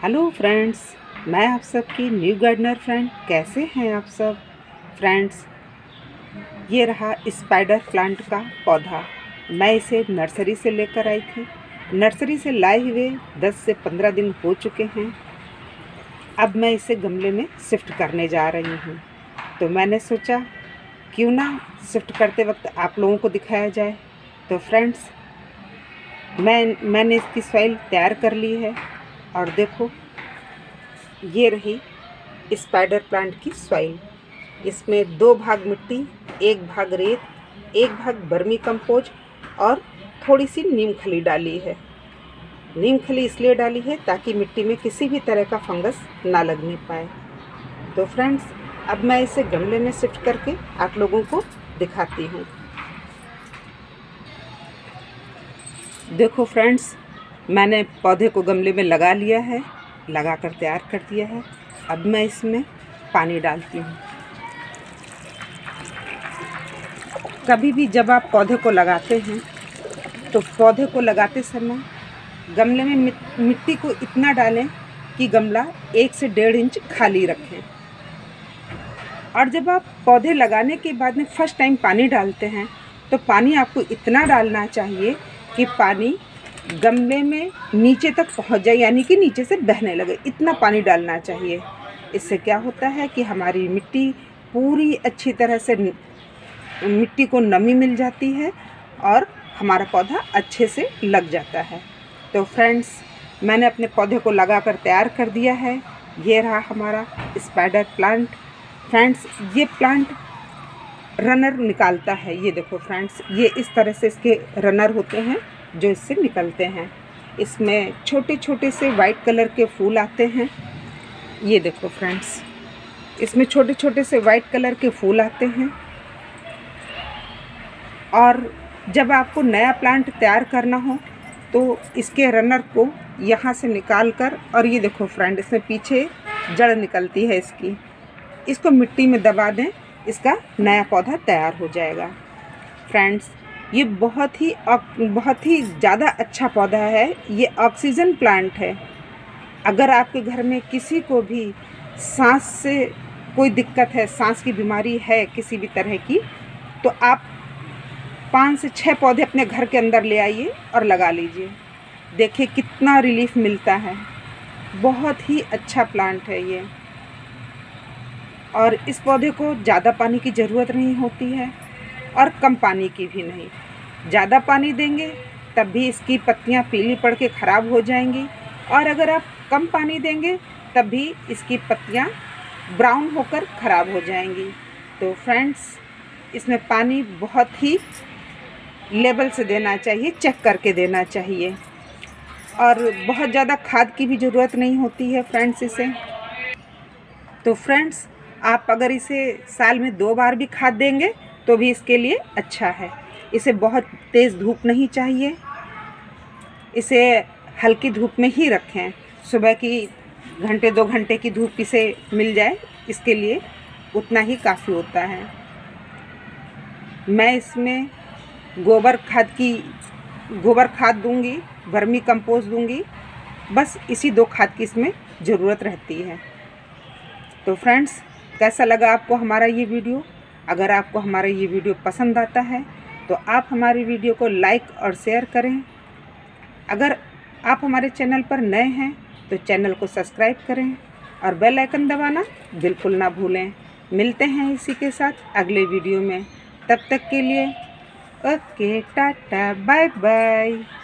Hello friends, मैं आप सबकी न्यू गार्डनर फ्रेंड। कैसे हैं आप सब फ्रेंड्स? ये रहा स्पाइडर प्लांट का पौधा। मैं इसे नर्सरी से लेकर आई थी। नर्सरी से लाए हुए 10 से 15 दिन हो चुके हैं। अब मैं इसे गमले में शिफ्ट करने जा रही हूँ। तो मैंने सोचा क्यों ना शिफ्ट करते वक्त आप लोगों को दिखाया जाए। तो फ्रेंड्स, मैंने इसकी सॉइल तैयार कर ली है और देखो, ये रही स्पाइडर प्लांट की सॉइल। इसमें 2 भाग मिट्टी, 1 भाग रेत, 1 भाग वर्मी कंपोज और थोड़ी सी नीम खली डाली है। नीम खली इसलिए डाली है ताकि मिट्टी में किसी भी तरह का फंगस ना लगने पाए। तो फ्रेंड्स, अब मैं इसे गमले में शिफ्ट करके आप लोगों को दिखाती हूँ। देखो फ्रेंड्स, मैंने पौधे को गमले में लगा लिया है, लगा कर तैयार कर दिया है। अब मैं इसमें पानी डालती हूँ। कभी भी जब आप पौधे को लगाते हैं तो पौधे को लगाते समय गमले में मिट्टी को इतना डालें कि गमला 1 से 1.5 इंच खाली रखें। और जब आप पौधे लगाने के बाद में फर्स्ट टाइम पानी डालते हैं तो पानी आपको इतना डालना चाहिए कि पानी गमले में नीचे तक पहुंच जाए, यानी कि नीचे से बहने लगे। इतना पानी डालना चाहिए। इससे क्या होता है कि हमारी मिट्टी पूरी अच्छी तरह से मिट्टी को नमी मिल जाती है और हमारा पौधा अच्छे से लग जाता है। तो फ्रेंड्स, मैंने अपने पौधे को लगाकर तैयार कर दिया है। ये रहा हमारा स्पाइडर प्लांट। फ्रेंड्स, ये प्लांट रनर निकालता है। ये देखो फ्रेंड्स, ये इस तरह से इसके रनर होते हैं जो इससे निकलते हैं। इसमें छोटे छोटे से वाइट कलर के फूल आते हैं। ये देखो फ्रेंड्स, इसमें छोटे छोटे से वाइट कलर के फूल आते हैं। और जब आपको नया प्लांट तैयार करना हो तो इसके रनर को यहाँ से निकाल कर, और ये देखो फ्रेंड, इसमें पीछे जड़ निकलती है इसकी, इसको मिट्टी में दबा दें, इसका नया पौधा तैयार हो जाएगा। फ्रेंड्स, ये बहुत ही ज़्यादा अच्छा पौधा है। ये ऑक्सीजन प्लांट है। अगर आपके घर में किसी को भी सांस से कोई दिक्कत है, सांस की बीमारी है किसी भी तरह की, तो आप 5 से 6 पौधे अपने घर के अंदर ले आइए और लगा लीजिए। देखिए कितना रिलीफ मिलता है। बहुत ही अच्छा प्लांट है ये। और इस पौधे को ज़्यादा पानी की ज़रूरत नहीं होती है और कम पानी की भी नहीं। ज़्यादा पानी देंगे तब भी इसकी पत्तियां पीली पड़ के ख़राब हो जाएंगी, और अगर आप कम पानी देंगे तब भी इसकी पत्तियां ब्राउन होकर ख़राब हो जाएंगी। तो फ्रेंड्स, इसमें पानी बहुत ही लेवल से देना चाहिए, चेक करके देना चाहिए। और बहुत ज़्यादा खाद की भी ज़रूरत नहीं होती है फ्रेंड्स इसे। तो फ्रेंड्स, आप अगर इसे साल में 2 बार भी खाद देंगे तो भी इसके लिए अच्छा है। इसे बहुत तेज़ धूप नहीं चाहिए, इसे हल्की धूप में ही रखें। सुबह की 1-2 घंटे की धूप इसे मिल जाए, इसके लिए उतना ही काफ़ी होता है। मैं इसमें गोबर खाद दूंगी, वर्मी कंपोस्ट दूंगी। बस इसी 2 खाद की इसमें ज़रूरत रहती है। तो फ्रेंड्स, कैसा लगा आपको हमारा ये वीडियो? अगर आपको हमारा ये वीडियो पसंद आता है तो आप हमारी वीडियो को लाइक और शेयर करें। अगर आप हमारे चैनल पर नए हैं तो चैनल को सब्सक्राइब करें और बेल आइकन दबाना बिल्कुल ना भूलें। मिलते हैं इसी के साथ अगले वीडियो में। तब तक के लिए ओके, टाटा, बाय बाय।